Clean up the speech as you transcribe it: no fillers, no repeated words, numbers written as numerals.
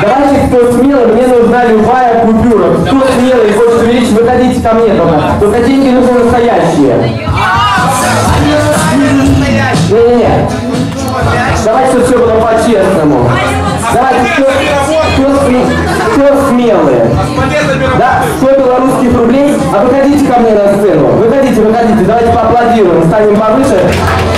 Давайте, кто смелый, мне нужна любая купюра. Кто смелый, хочет увеличить, выходите ко мне только. Только деньги нужны настоящие. Не-не-не. Давайте все было по-честному. Давайте, кто смелые? Да, 100 белорусских рублей. А выходите ко мне на сцену. Выходите, давайте поаплодируем, станем повыше.